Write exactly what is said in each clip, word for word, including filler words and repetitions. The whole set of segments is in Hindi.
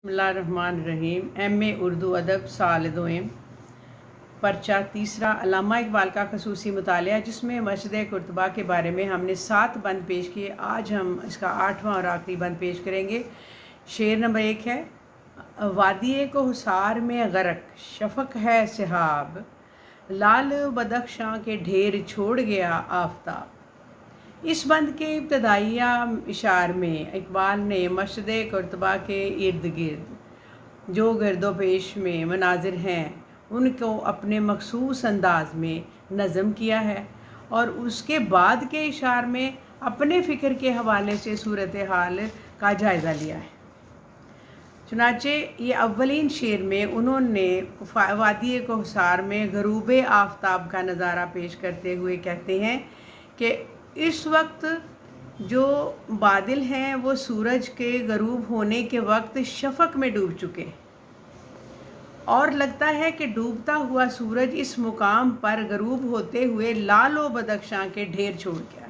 बिस्मिल्लाहिर्रहमानिर्रहीम। एम ए उर्दू अदब साल दोएम पर्चा तीसरा अल्लामा इकबाल का खसूसी मुतालिया, जिसमें मस्जिद कुर्तबा के बारे में हमने सात बंद पेश किए। आज हम इसका आठवां और आखिरी बंद पेश करेंगे। शेर नंबर एक है, वादिये को हुसार में गरक शफक है सिहाब, लाल बदख्शां के ढेर छोड़ गया आफ्ताब। इस बंद के इब्तदाइया इशार में इकबाल ने मस्जिद कुर्तबा के इर्द गिर्द जो गर्दोपेश में मनाजिर हैं उनको अपने मखसूस अंदाज में नज़म किया है और उसके बाद के इशार में अपने फ़िक्र के हवाले से सूरत हाल का जायज़ा लिया है। चुनाचे ये अव्वलीन शेर में उन्होंने वादिये को हुसार में गरूब आफ्ताब का नज़ारा पेश करते हुए कहते हैं कि इस वक्त जो बादल हैं वो सूरज के गरूब होने के वक्त शफक में डूब चुके और लगता है कि डूबता हुआ सूरज इस मुकाम पर गरूब होते हुए लालो बदख्शां के ढेर छोड़ गया है।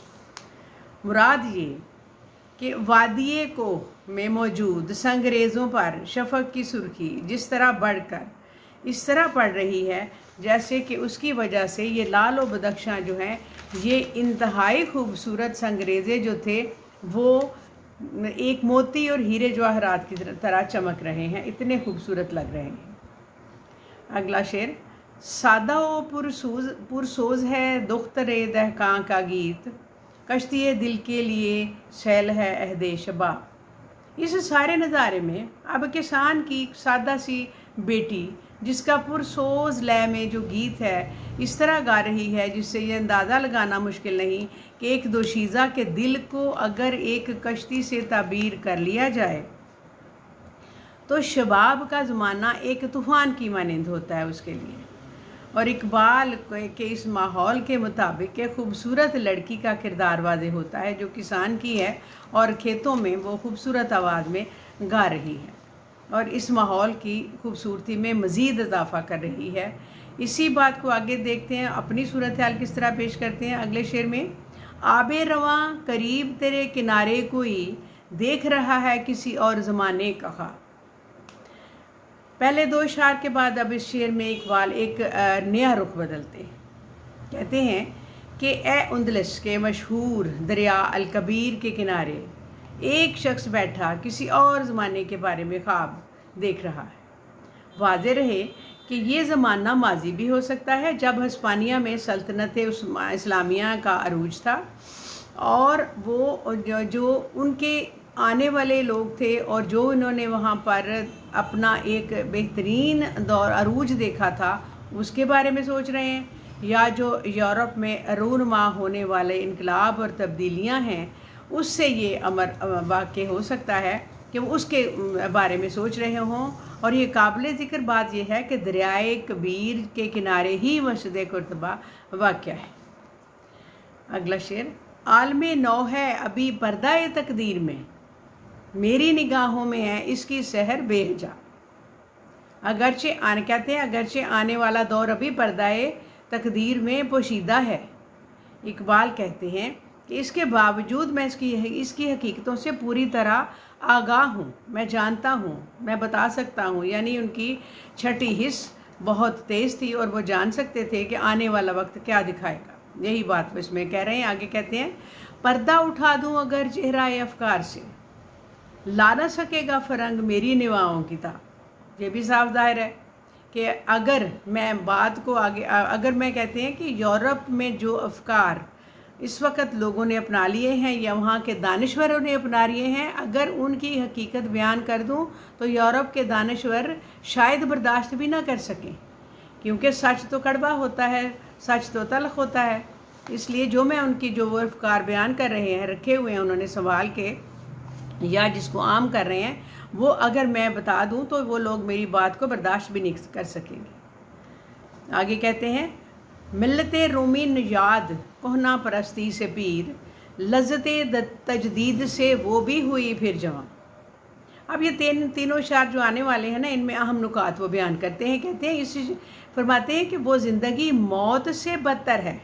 मुराद ये कि वादिये को में मौजूद संगरेज़ों पर शफक की सुर्खी जिस तरह बढ़कर इस तरह पड़ रही है जैसे कि उसकी वजह से ये लाल व बदख्शां जो हैं ये इंतहाई खूबसूरत संगरेज़े जो थे वो एक मोती और हीरे जवाहरात की तरह चमक रहे हैं, इतने खूबसूरत लग रहे हैं। अगला शेर, सादा व पुरसूज पुरसोज है दुख्तरे दहकां का गीत, कश्ती दिल के लिए सैल है अहदे शबा। इस सारे नज़ारे में अब किसान की सादा सी बेटी जिसका पुरसोज लय में जो गीत है इस तरह गा रही है जिससे ये अंदाज़ा लगाना मुश्किल नहीं कि एक दोशीज़ा के दिल को अगर एक कश्ती से ताबीर कर लिया जाए तो शबाब का ज़माना एक तूफ़ान की मानंद होता है उसके लिए। और इकबाल के इस माहौल के मुताबिक एक खूबसूरत लड़की का किरदार वाज़े होता है जो किसान की है और खेतों में वो खूबसूरत आवाज़ में गा रही है और इस माहौल की खूबसूरती में मज़ीद इजाफ़ा कर रही है। इसी बात को आगे देखते हैं, अपनी सूरत हाल किस तरह पेश करते हैं अगले शेर में। आबे रवां करीब तेरे किनारे कोई देख रहा है किसी और ज़माने कहा। पहले दो इशार के बाद अब इस शेर में इकबाल एक नया रुख बदलते हैं। कहते हैं कि ए उंदलस के मशहूर दरिया अल कबीर के किनारे एक शख्स बैठा किसी और ज़माने के बारे में ख्वाब देख रहा है। वाज़े रहे कि ये ज़माना माजी भी हो सकता है जब हिस्पानिया में सल्तनत इस्लामिया का अरूज था और वो जो, जो उनके आने वाले लोग थे और जो इन्होंने वहाँ पर अपना एक बेहतरीन दौर अरूज देखा था उसके बारे में सोच रहे हैं, या जो यूरोप में रूनमा होने वाले इनकलाब और तब्दीलियाँ हैं उससे ये अमर वाक़ हो सकता है कि वो उसके बारे में सोच रहे हों। और ये काबिल ज़िक्र बात यह है कि दरियाए कबीर के किनारे ही मस्जिद कुर्तबा वाक़या है। अगला शेर, आलमे नौ है अभी पर्दाए तकदीर में, मेरी निगाहों में है इसकी सहर बेहजा। अगरचे आने कहते हैं अगरचे आने वाला दौर अभी पर्दाए तकदीर में पोशीदा है। इकबाल कहते हैं कि इसके बावजूद मैं इसकी इसकी हकीकतों से पूरी तरह आगाह हूँ, मैं जानता हूँ, मैं बता सकता हूँ। यानी उनकी छठी हिस्स बहुत तेज़ थी और वो जान सकते थे कि आने वाला वक्त क्या दिखाएगा। यही बात वो इसमें कह रहे हैं। आगे कहते हैं, पर्दा उठा दूँ अगर चेहराए अफकार से, ला ना सकेगा फरंग मेरी निवाओं की ताब। ये भी साफ ज़ाहिर है कि अगर मैं बात को आगे अगर मैं कहते हैं कि यूरोप में जो अफकार इस वक्त लोगों ने अपना लिए हैं या वहाँ के दानिश्वरों ने अपना लिए हैं, अगर उनकी हकीकत बयान कर दूँ तो यूरोप के दानिश्वर शायद बर्दाश्त भी ना कर सकें, क्योंकि सच तो कड़वा होता है, सच तो तल्ख होता है। इसलिए जो मैं उनकी जो वो अफकार बयान कर रहे हैं, रखे हुए हैं उन्होंने संभाल के या जिसको आम कर रहे हैं, वो अगर मैं बता दूँ तो वो लोग मेरी बात को बर्दाश्त भी नहीं कर सकेंगे। आगे कहते हैं, मिल्लते रूमी निजाद कोहना परस्ती से पीर, लज्जते तजदीद से वो भी हुई फिर जवां। अब ये तीन तीनों शार जो आने वाले हैं ना, इनमें अहम नुकात वो बयान करते हैं। कहते हैं इस फरमाते हैं कि वो ज़िंदगी मौत से बदतर है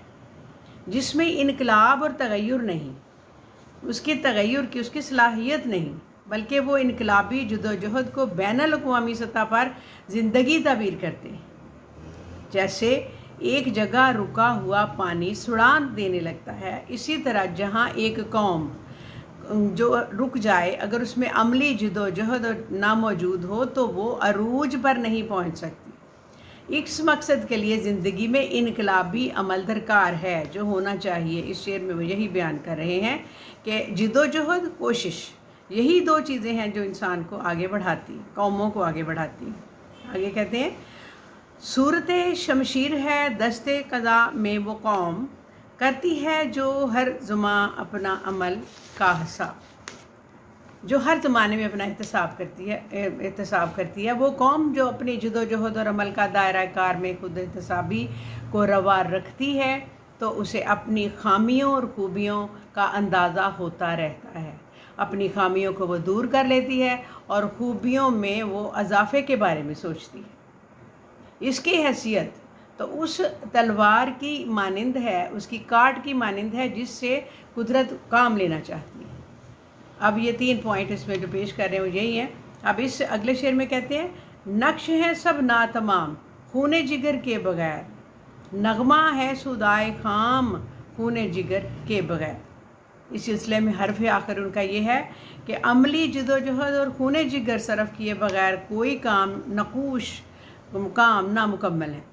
जिसमें इनकलाब और तगय्युर नहीं, उसकी तगय्युर की उसकी सलाहियत नहीं, बल्कि वो इनकलाबी जदोजहद को बैनुल अक़वामी सतह पर ज़िंदगी ताबीर करते हैं। जैसे एक जगह रुका हुआ पानी सुड़ान देने लगता है, इसी तरह जहाँ एक कौम जो रुक जाए, अगर उसमें अमली जदोजहद ना मौजूद हो तो वो अरूज पर नहीं पहुँच सकती। इस मकसद के लिए ज़िंदगी में इनकलाबी अमल दरकार है जो होना चाहिए। इस शेर में वो यही बयान कर रहे हैं कि जदोजहद, कोशिश, यही दो चीज़ें हैं जो इंसान को आगे बढ़ाती, कौमों को आगे बढ़ाती। आगे कहते हैं, सूरत शमशीर है दस्ते क़ज़ा में वो कौम, करती है जो हर ज़ुमा अपना अमल का हिसाब, जो हर ज़माने में अपना एहतसाब करती है एहतसाब करती है वो कौम जो अपनी जदोजहद और अमल का दायरा कार में खुद एहतसाबी को रवा रखती है तो उसे अपनी खामियों और खूबियों का अंदाज़ा होता रहता है। अपनी खामियों को वो दूर कर लेती है और खूबियों में वो अजाफ़े के बारे में सोचती है। इसकी हैसियत तो उस तलवार की मानिंद है, उसकी काट की मानिंद है जिससे कुदरत काम लेना चाहती है। अब ये तीन पॉइंट इसमें जो पेश कर रहे हैं वो यही है। अब इस अगले शेर में कहते हैं, नक्श है सब ना तमाम खूने जिगर के बगैर, नगमा है सुदाए खाम खूने जिगर के बगैर। इस सिलसिले में हर्फ आखिर उनका ये है कि अमली जदोजहद और खूने जिगर सरफ किए बगैर कोई काम नकूश काम नामुकम्मल है।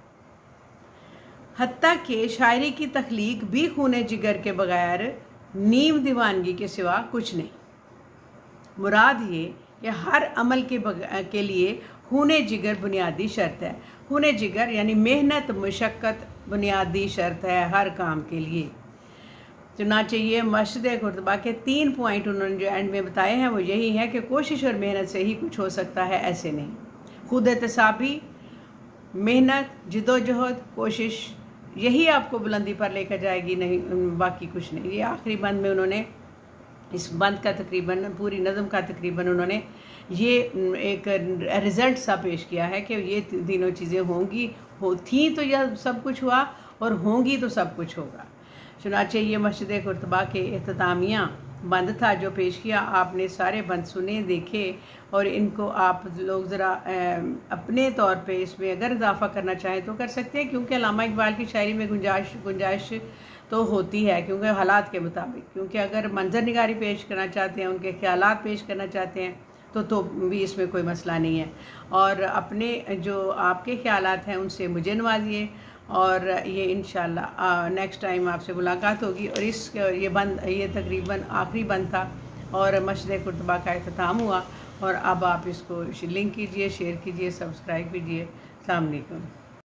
हत्ता के शायरी की तख्लीक भी खूने जिगर के बगैर नीम दीवानगी के सिवा कुछ नहीं। मुराद ये कि हर अमल के के लिए खूने जिगर बुनियादी शर्त है। खूने जिगर यानी मेहनत, मुशक्क़त बुनियादी शर्त है हर काम के लिए। चुनांचे ये मस्जिद कुर्तबा के तीन पॉइंट उन्होंने जो एंड में बताए हैं वो यही है कि कोशिश और मेहनत से ही कुछ हो सकता है, ऐसे नहीं। खुद एहतसाबी, मेहनत, जदोजहद, कोशिश, यही आपको बुलंदी पर लेकर जाएगी, नहीं बाकी कुछ नहीं। ये आखिरी बंद में उन्होंने इस बंद का तकरीबन पूरी नज़म का तकरीबन उन्होंने ये एक रिज़ल्ट सा पेश किया है कि ये तीनों चीज़ें होंगी, हो थी तो यह सब कुछ हुआ और होंगी तो सब कुछ होगा। चुनांचे ये मस्जिद कुर्तबा के इख्तितामिया बंद था जो पेश किया। आपने सारे बंद सुने, देखे और इनको आप लोग ज़रा अपने तौर पे इसमें अगर इजाफ़ा करना चाहें तो कर सकते हैं, क्योंकि अल्लामा इकबाल की शायरी में गुंजाइश गुंजाइश तो होती है क्योंकि हालात के मुताबिक। क्योंकि अगर मंजर निगारी पेश करना चाहते हैं, उनके ख्यालात पेश करना चाहते हैं तो तो भी इसमें कोई मसला नहीं है। और अपने जो आपके ख्यालात हैं उनसे मुझे नवाजिए और ये इंशाल्लाह नेक्स्ट टाइम आपसे मुलाकात होगी। और इस ये बंद ये तकरीबन आखिरी बंद था और मस्जिद कुर्तबा का इख्तिताम हुआ। और अब आप इसको लिंक कीजिए, शेयर कीजिए, सब्सक्राइब कीजिए। अस्सलाम वालेकुम।